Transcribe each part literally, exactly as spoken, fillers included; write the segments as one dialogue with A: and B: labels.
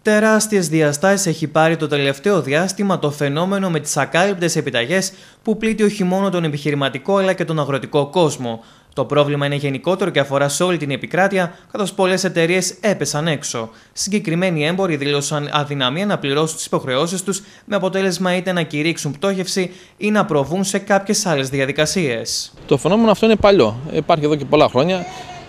A: Τεράστιες διαστάσεις έχει πάρει το τελευταίο διάστημα το φαινόμενο με τις ακάλυπτες επιταγές που πλήττει όχι μόνο τον επιχειρηματικό αλλά και τον αγροτικό κόσμο. Το πρόβλημα είναι γενικότερο και αφορά σε όλη την επικράτεια, καθώς πολλές εταιρείες έπεσαν έξω. Συγκεκριμένοι έμποροι δήλωσαν αδυναμία να πληρώσουν τις υποχρεώσεις τους, με αποτέλεσμα είτε να κηρύξουν πτώχευση ή να προβούν σε κάποιες άλλες διαδικασίες.
B: Το φαινόμενο αυτό είναι παλιό. Υπάρχει εδώ και πολλά χρόνια.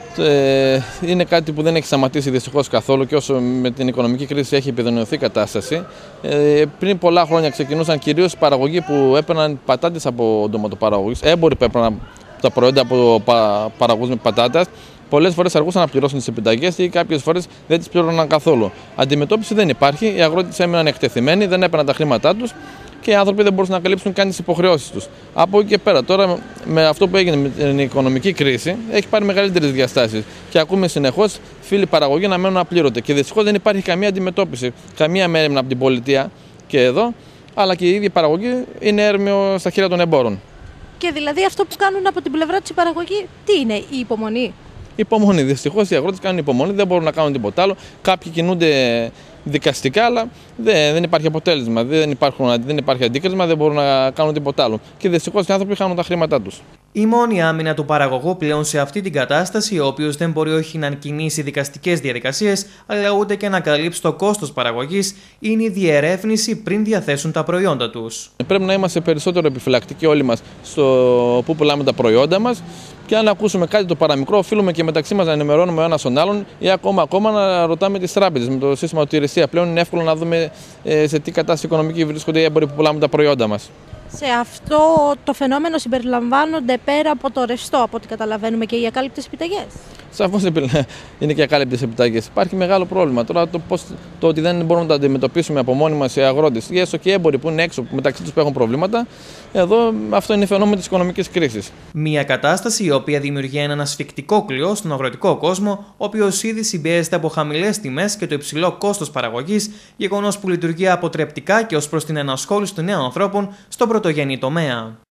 B: Είναι κάτι που δεν έχει σταματήσει δυστυχώς καθόλου, και όσο με την οικονομική κρίση έχει επιδεινωθεί η κατάσταση. Πριν πολλά χρόνια ξεκινούσαν κυρίως οι παραγωγοί που έπαιρναν πατάτες από ντοματοπαραγωγούς, έμποροι που έπαιρναν τα προϊόντα από παραγωγούς με πατάτας. Πολλές φορές αργούσαν να πληρώσουν τις επιταγές ή κάποιες φορές δεν τις πλήρωναν καθόλου. Αντιμετώπιση δεν υπάρχει, οι αγρότες έμειναν εκτεθειμένοι, δεν έπαιρναν τα χρήματά τους και οι άνθρωποι δεν μπορούσαν να καλύψουν καν τις υποχρεώσεις τους. Από εκεί και πέρα, τώρα με αυτό που έγινε με την οικονομική κρίση, έχει πάρει μεγαλύτερες διαστάσεις και ακούμε συνεχώς φίλοι παραγωγοί να μένουν απλήρωτοι. Και δυστυχώς δεν υπάρχει καμία αντιμετώπιση, καμία μέρημνα από την πολιτεία και εδώ, αλλά και οι ίδιοι παραγωγοί είναι έρμεο στα χέρια των εμπόρων.
C: Και δηλαδή αυτό που κάνουν από την πλευρά της παραγωγή, τι είναι, η υπομονή?
B: Υπομονή. Δυστυχώς οι αγρότες κάνουν υπομονή, δεν μπορούν να κάνουν τίποτα άλλο. Κάποιοι κινούνται δικαστικά, αλλά δεν, δεν υπάρχει αποτέλεσμα. Δεν, υπάρχουν, δεν υπάρχει αντίκρισμα, δεν μπορούν να κάνουν τίποτα άλλο. Και δυστυχώς οι άνθρωποι χάνουν τα χρήματά τους.
A: Η μόνη άμυνα του παραγωγού πλέον σε αυτή την κατάσταση, ο οποίος δεν μπορεί όχι να κινήσει δικαστικές διαδικασίες, αλλά ούτε και να καλύψει το κόστος παραγωγής, είναι η διερεύνηση πριν διαθέσουν τα προϊόντα τους.
B: Πρέπει να είμαστε περισσότερο επιφυλακτικοί όλοι μας στο πού πουλάμε τα προϊόντα μας. Και αν ακούσουμε κάτι το παραμικρό, οφείλουμε και μεταξύ μας να ενημερώνουμε ο ένας τον άλλον ή ακόμα, ακόμα να ρωτάμε τις τράπεζες. Με το σύστημα του Τηρησία πλέον είναι εύκολο να δούμε σε τι κατάσταση οικονομική βρίσκονται οι έμποροι που πουλάμε τα προϊόντα μας.
C: Σε αυτό το φαινόμενο συμπεριλαμβάνονται πέρα από το ρευστό, από ό,τι καταλαβαίνουμε, και οι ακάλυπτες επιταγές?
B: Σαφώς είναι και ακάλυπτες επιταγές. Υπάρχει μεγάλο πρόβλημα. Τώρα το, πώς, το ότι δεν μπορούμε να το αντιμετωπίσουμε από μόνοι μας οι αγρότες ή έστω και οι έμποροι που είναι έξω, που μεταξύ τους που έχουν προβλήματα, εδώ αυτό είναι φαινόμενο της οικονομικής κρίσης.
A: Μια κατάσταση η οποία δημιουργεί έναν ασφικτικό κλειό στον αγροτικό κόσμο, ο οποίος ήδη συμπιέζεται από χαμηλές τιμές και το υψηλό κόστος παραγωγής, γεγονός που λειτουργεί αποτρεπτικά και ως προς την ενασχόληση των νέων ανθρώπων στον πρωτογενή τομέα.